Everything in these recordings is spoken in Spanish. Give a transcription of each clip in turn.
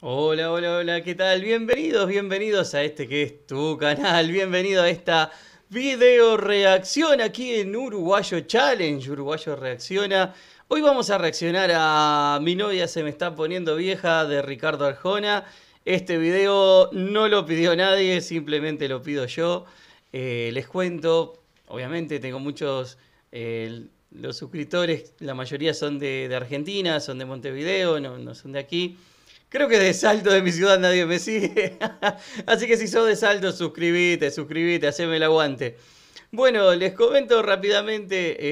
Hola, hola, hola, ¿qué tal? Bienvenidos, bienvenidos a este que es tu canal. Bienvenido a esta video reacción aquí en Uruguayo Challenge. Uruguayo reacciona. Hoy vamos a reaccionar a Mi novia se me está poniendo vieja de Ricardo Arjona. Este video no lo pidió nadie, simplemente lo pido yo. Les cuento, obviamente tengo muchos... los suscriptores, la mayoría son de Argentina, son de Montevideo, no son de aquí. Creo que de Salto, de mi ciudad, nadie me sigue. Así que si sos de Salto, suscríbete, haceme el aguante. Bueno, les comento rápidamente,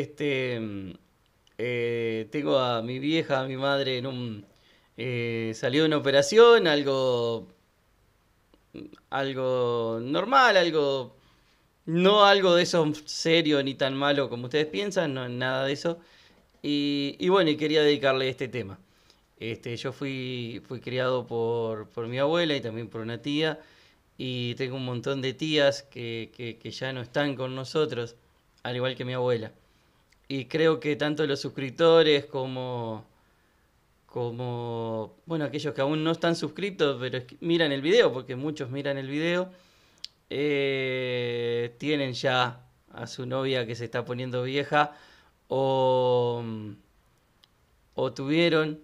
tengo a mi vieja, a mi madre salió de una operación, algo normal, no algo de eso serio ni tan malo como ustedes piensan, no nada de eso. Y bueno, y quería dedicarle este tema. Yo fui criado por mi abuela y también por una tía. Y tengo un montón de tías que ya no están con nosotros, al igual que mi abuela. Y creo que tanto los suscriptores bueno, aquellos que aún no están suscritos, pero miran el video, porque muchos miran el video, tienen ya a su novia que se está poniendo vieja o, o tuvieron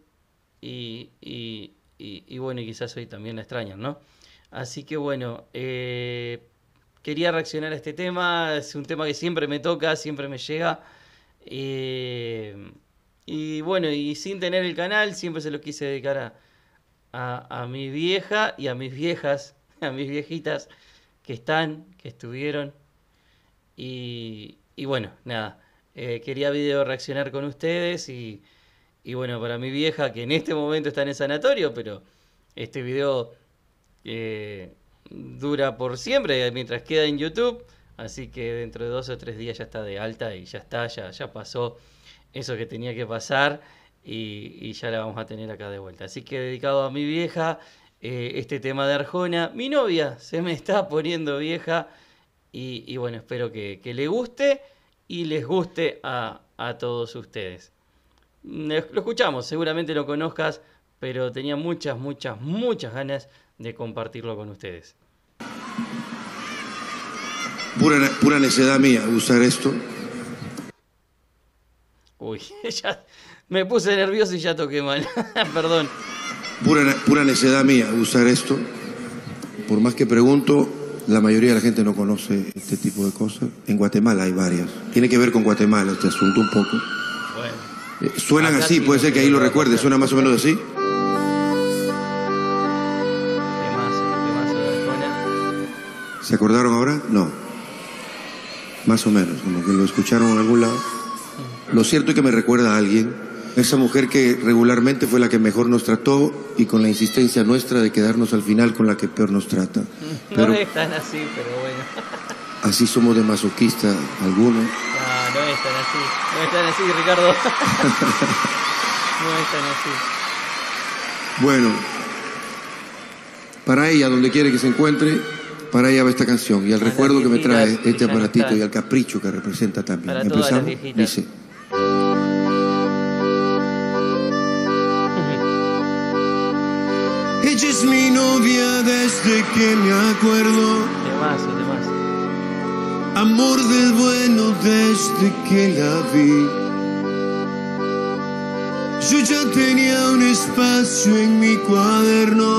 y bueno, y quizás hoy también la extrañan, ¿no? Así que bueno, quería reaccionar a este tema, es un tema que siempre me toca, siempre me llega. eh, y bueno, y sin tener el canal, siempre se lo quise dedicar a mi vieja y a mis viejas, a mis viejitas que están, que estuvieron. Y bueno, nada, quería video reaccionar con ustedes y bueno, para mi vieja que en este momento está en el sanatorio, pero este video dura por siempre mientras queda en YouTube, así que dentro de 2 o 3 días ya está de alta y ya está, ya pasó eso que tenía que pasar y ya la vamos a tener acá de vuelta. Así que dedicado a mi vieja, este tema de Arjona, mi novia se me está poniendo vieja y bueno, espero que le guste y les guste a todos ustedes. Lo escuchamos, seguramente lo conozcas, pero tenía muchas ganas de compartirlo con ustedes. Pura necedad mía usar esto. Uy, ya me puse nervioso y ya toqué mal. Perdón. Pura necedad mía usar esto. Por más que pregunto, la mayoría de la gente no conoce este tipo de cosas. En Guatemala hay varias. Tiene que ver con Guatemala este asunto un poco. Bueno, Suenan acá así, sí no puede ser sé que ahí lo que lo va a recuerde. pasar. Suena más o menos así. Temazo de Arjona. ¿Se acordaron ahora? No. Más o menos, como que lo escucharon en algún lado. Lo cierto es que me recuerda a alguien. Esa mujer que regularmente fue la que mejor nos trató y con la insistencia nuestra de quedarnos al final con la que peor nos trata. No Pero es tan así, pero bueno. así somos de masoquistas algunos. No es tan así. No es tan así, Ricardo. No es tan así. Bueno, para ella, donde quiere que se encuentre, para ella va esta canción y al A las recuerdo que me trae viejitas que este ya no aparatito y están. al capricho que representa también. Para todas las ¿Empezamos? viejitas. Dice, ella es mi novia desde que me acuerdo, Temazo, temazo. amor del bueno desde que la vi. Yo ya tenía un espacio en mi cuaderno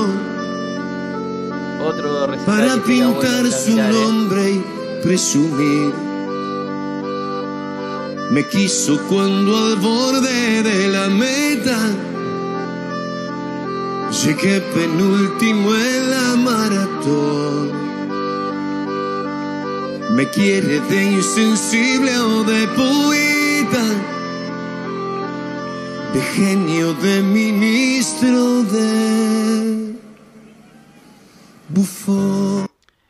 Otro recital para que estaría bueno pintar ir a su mirar, ¿eh? nombre y presumir. Me quiso cuando al borde de la meta llegué penúltimo en la maratón. Me quiere de insensible o de poeta, de genio, de ministro, de bufón.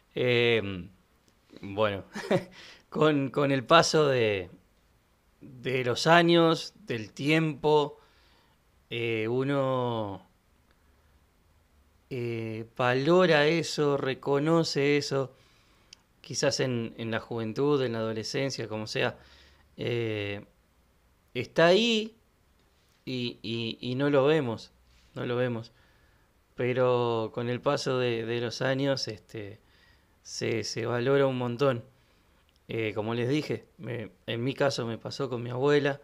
Bueno, con el paso de los años, del tiempo, uno valora eso, reconoce eso, quizás en la juventud, en la adolescencia, como sea, eh, está ahí y no lo vemos, no lo vemos. pero con el paso de los años se valora un montón. Como les dije, en mi caso me pasó con mi abuela,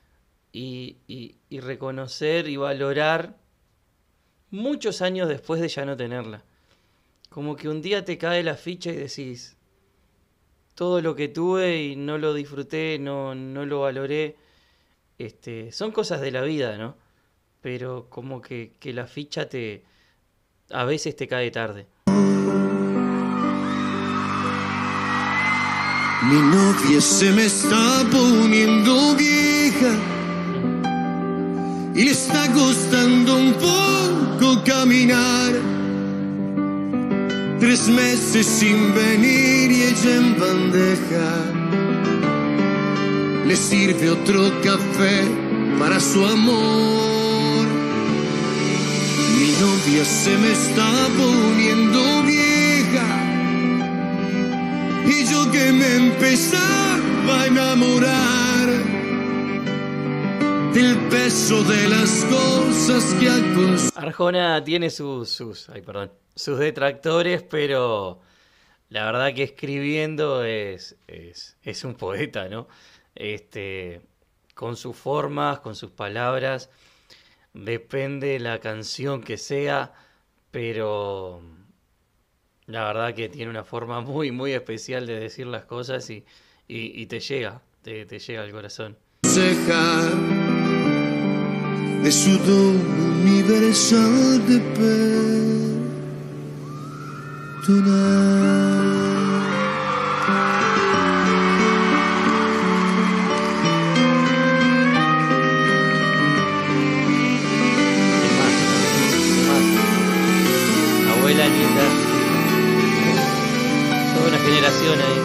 y reconocer y valorar muchos años después de ya no tenerla. Como que un día te cae la ficha y decís, todo lo que tuve y no lo disfruté, no lo valoré. Son cosas de la vida, ¿no? Pero como que la ficha a veces te cae tarde. Mi novia se me está poniendo vieja y le está costando un poco caminar. 3 meses sin venir y ella en bandeja le sirve otro café para su amor. Mi novia se me está poniendo vieja y yo que me empezaba a enamorar del peso de las cosas que ha construido. Arjona tiene sus detractores, pero la verdad que escribiendo es un poeta, ¿no? Con sus formas, con sus palabras, depende la canción que sea, pero la verdad que tiene una forma muy, muy especial de decir las cosas y te llega al corazón. De su don universal de perdonar. Abuela linda, toda una generación ahí.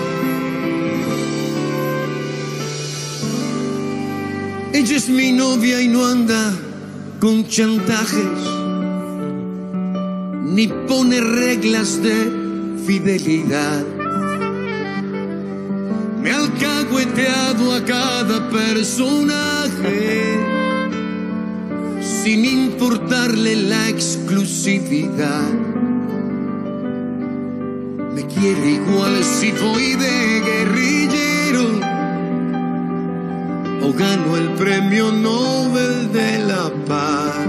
Ella es mi novia y no anda con chantajes, ni pone reglas de fidelidad. Me ha alcahueteado a cada personaje sin importarle la exclusividad. Me quiere igual si voy de guerrillero o gano el premio Nobel de la Paz.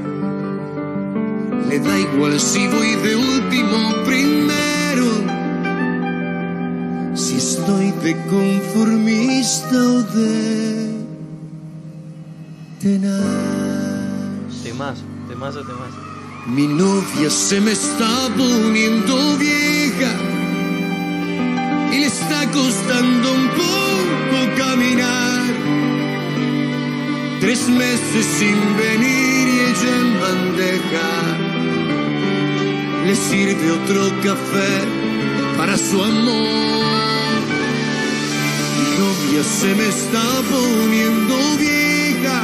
Le da igual si voy de último primero, si estoy de conformista o de tenaz. Temazo. Mi novia se me está poniendo vieja y le está costando un poco caminar. 3 meses sin venir y ella en bandeja le sirve otro café para su amor. Mi novia se me está poniendo vieja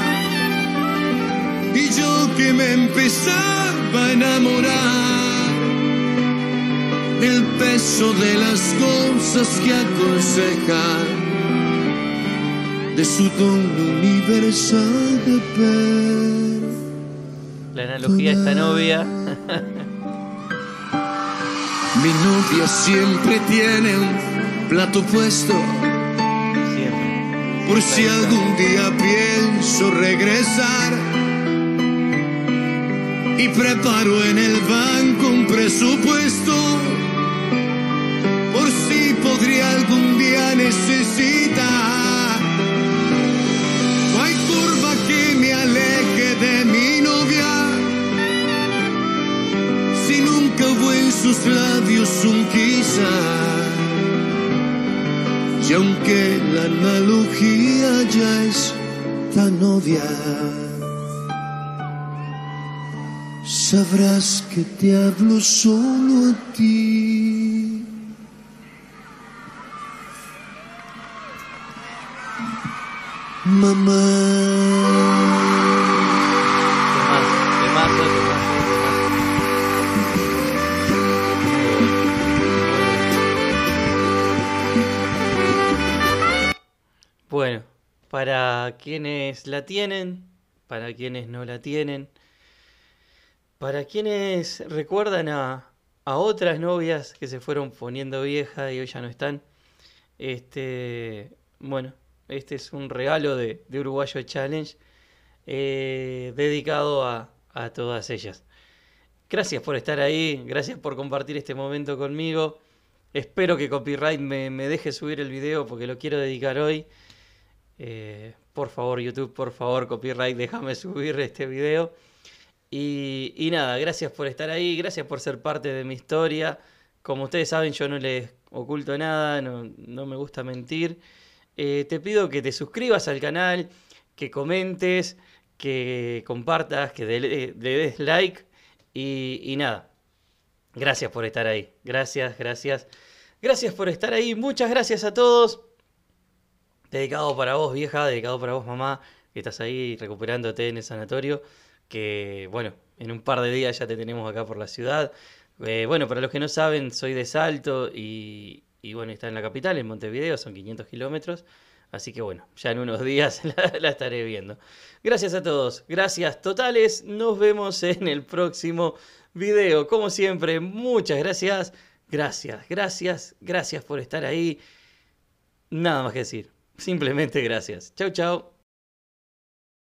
y yo que me empezaba a enamorar del peso de las cosas que aconseja, de su don universal de perdonar. La analogía de esta novia. Mi novia siempre tiene un plato puesto, Siempre. por si algún día pienso regresar, y preparo en el banco un presupuesto por si podría algún día necesitar. No hay curva que me aleje de mi novia, si nunca hubo en sus labios un quizá. Y aunque la analogía ya es tan obvia, sabrás que te hablo solo a ti. Mamá. Temazo. Bueno, para quienes la tienen, para quienes no la tienen, Para quienes recuerdan a otras novias que se fueron poniendo viejas y hoy ya no están, bueno, este es un regalo de Uruguayo Challenge dedicado a todas ellas. Gracias por estar ahí, gracias por compartir este momento conmigo. Espero que Copyright me deje subir el video porque lo quiero dedicar hoy. Por favor, YouTube, por favor, Copyright, déjame subir este video. Y nada, gracias por estar ahí, gracias por ser parte de mi historia. Como ustedes saben, yo no les oculto nada, no me gusta mentir. Te pido que te suscribas al canal, que comentes, que compartas, que le des like y nada. Gracias por estar ahí, gracias, gracias. Gracias por estar ahí, muchas gracias a todos. Dedicado para vos, vieja, dedicado para vos, mamá, que estás ahí recuperándote en el sanatorio. Que bueno, en un par de días ya te tenemos acá por la ciudad. Bueno, para los que no saben, soy de Salto y bueno, está en la capital, en Montevideo, son 500 kilómetros. Así que bueno, ya en unos días la estaré viendo. Gracias a todos, gracias totales. Nos vemos en el próximo video. Como siempre, muchas gracias. Gracias, gracias, gracias por estar ahí. Nada más que decir. Simplemente gracias. Chau, chau.